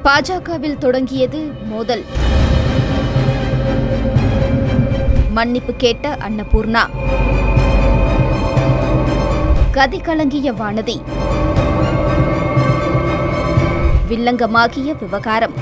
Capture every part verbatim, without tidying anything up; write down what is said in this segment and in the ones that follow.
பாஜகவில் தொடங்கியது மோதல். மன்னிப்பு கேட்ட அன்னபூர்ணா. கதி கலங்கிய வானதி. வில்லங்கமாகிய விவகாரம்.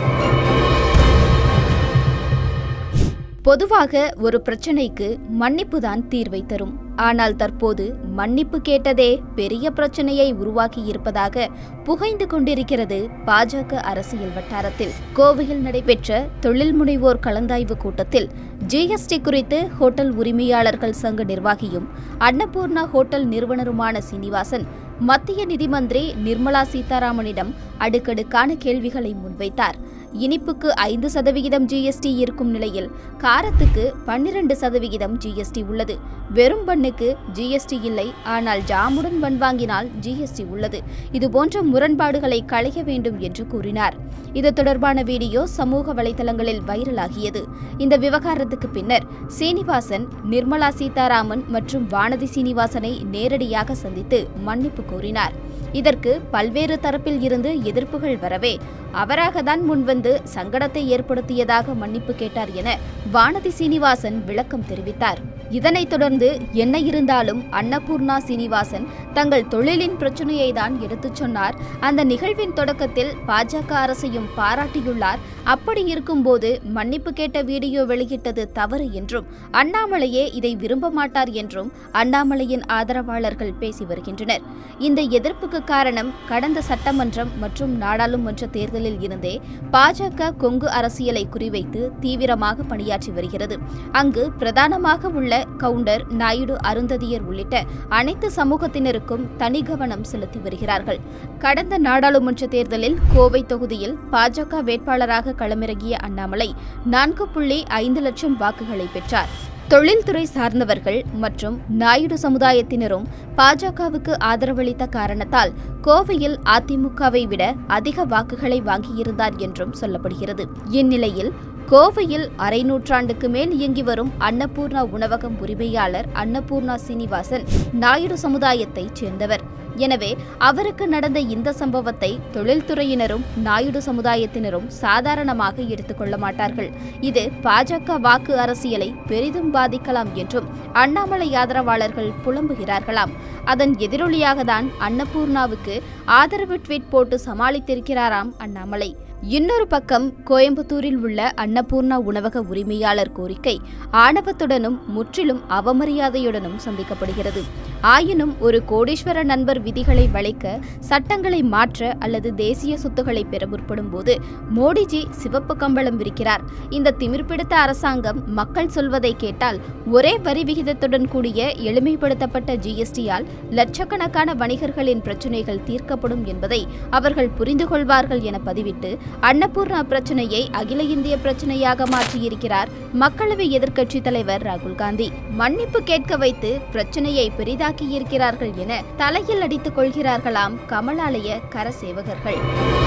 பொதுவாக ஒரு பிரச்சனைக்கு மன்னிப்புதான் தீர்வை தரும். ஆனால் தற்போது மன்னிப்பு கேட்டதே பெரிய பிரச்சனையை உருவாக்கி இருப்பதாக புகைந்து கொண்டிருக்கிறது பாஜக அரசியல் வட்டாரத்தில். கோவையில் நடைபெற்ற தொழில் முனைவோர் கலந்தாய்வு கூட்டத்தில் ஜிஎஸ்டி குறித்து ஹோட்டல் உரிமையாளர்கள் சங்க நிர்வாகியும் அன்னபூர்ணா ஹோட்டல் நிறுவனருமான சீனிவாசன் மத்திய நிதி மந்திரி நிர்மலா சீதாராமனிடம் அடுக்கடுக்கான கேள்விகளை முன்வைத்தார். இனிப்புக்கு ஐந்து சதவிகிதம் ஜிஎஸ்டி இருக்கும் நிலையில் காரத்துக்கு பன்னிரண்டு சதவிகிதம் ஜிஎஸ்டி உள்ளது. வெறும் பண்ணுக்கு ஜிஎஸ்டி இல்லை, ஆனால் ஜாமுடன் பன் வாங்கினால் ஜிஎஸ்டி உள்ளது. இதுபோன்ற முரண்பாடுகளை களைய வேண்டும் என்று கூறினார். இது தொடர்பான வீடியோ சமூக வலைதளங்களில் வைரலாகியது. இந்த விவகாரத்துக்கு பின்னர் சீனிவாசன் நிர்மலா சீதாராமன் மற்றும் வானதி சீனிவாசனை நேரடியாக சந்தித்து மன்னிப்பு கோரினார். இதற்கு பல்வேறு தரப்பில் இருந்து எதிர்ப்புகள் வரவே அவராகத்தான் முன்வந்து சங்கடத்தை ஏற்படுத்தியதாக மன்னிப்பு கேட்டார் என வானதி சீனிவாசன் விளக்கம் தெரிவித்தார். இதனைத் தொடர்ந்து என்ன இருந்தாலும் அன்னபூர்ணா சீனிவாசன் தங்கள் தொழிலின் பிரச்சனையை தான் எடுத்துச் சொன்னார். அந்த நிகழ்வின் தொடக்கத்தில் பாஜக அரசையும் பாராட்டியுள்ளார். அப்படி இருக்கும்போது மன்னிப்பு கேட்ட வீடியோ வெளியிட்டது தவறு என்றும் அண்ணாமலையே இதை விரும்ப மாட்டார் என்றும் அண்ணாமலையின் ஆதரவாளர்கள் பேசி வருகின்றனர். இந்த எதிர்ப்புக்கு காரணம் கடந்த சட்டமன்றம் மற்றும் நாடாளுமன்ற தேர்தலில் இருந்தே பாஜக கொங்கு அரசியலை குறிவைத்து தீவிரமாக பணியாற்றி வருகிறது. அங்கு பிரதானமாக உள்ள கவுண்டர், நாயுடு, அருந்ததியர் உள்ளிட்ட அனைத்து சமூகத்தினருக்கும் தனி கவனம் செலுத்தி வருகிறார்கள். கடந்த நாடாளுமன்ற தேர்தலில் கோவை தொகுதியில் பாஜக வேட்பாளராக களமிறங்கிய அண்ணாமலை நான்கு புள்ளி ஐந்து லட்சம் வாக்குகளை பெற்றார். தொழில்துறை சார்ந்தவர்கள் மற்றும் நாயுடு சமுதாயத்தினரும் பாஜகவுக்கு ஆதரவளித்த காரணத்தால் கோவையில் அதிமுகவை விட அதிக வாக்குகளை வாங்கியிருந்தார் என்றும் சொல்லப்படுகிறது. இந்நிலையில் கோவையில் அரை நூற்றாண்டுக்கு மேல் இயங்கி வரும் அன்னபூர்ணா உணவகம் உரிமையாளர் அன்னபூர்ணா சீனிவாசன் நாயுடு சமுதாயத்தைச் சேர்ந்தவர். எனவே அவருக்கு நடந்த இந்த சம்பவத்தை தொழில்துறையினரும் நாயுடு சமுதாயத்தினரும் சாதாரணமாக எடுத்துக்கொள்ள மாட்டார்கள். இது பாஜக வாக்கு அரசியலை பெரிதும் பாதிக்கலாம் என்றும் அண்ணாமலை ஆதரவாளர்கள் புலம்புகிறார்களாம். அதன் எதிரொலியாகத்தான் அன்னபூர்ணாவுக்கு ஆதரவு ட்வீட் போட்டு சமாளித்திருக்கிறாராம் அண்ணாமலை. இன்னொரு பக்கம் கோயம்புத்தூரில் உள்ள அன்னபூர்ணா உணவக உரிமையாளர் கோரிக்கை ஆணவத்துடனும் முற்றிலும் அவமரியாதையுடனும் சந்திக்கப்படுகிறது. ஆயினும் ஒரு கோடீஸ்வர நண்பர் விதிகளை வளைக்க, சட்டங்களை மாற்ற அல்லது தேசிய சொத்துக்களை பெற முற்படும் போது மோடிஜி சிவப்பு கம்பளம் விரிக்கிறார். இந்த திமிர் பிடித்த அரசாங்கம் மக்கள் சொல்வதை கேட்டால் ஒரே வரி விகிதத்துடன் கூடிய எளிமைப்படுத்தப்பட்ட ஜிஎஸ்டியால் லட்சக்கணக்கான வணிகர்களின் பிரச்சினைகள் தீர்க்கப்படும் என்பதை அவர்கள் புரிந்து கொள்வார்கள் என பதிவிட்டு அன்னபூர்ணா பிரச்சனையை அகில இந்திய பிரச்சனையாக மாற்றியிருக்கிறார் மக்களவை எதிர்க்கட்சித் தலைவர் ராகுல் காந்தி. மன்னிப்பு கேட்க வைத்து பிரச்சனையை பெரிதாக்கியிருக்கிறார்கள் என தலையில் அடித்துக் கொள்கிறார்களாம் கமலாலய கரசேவகர்கள்.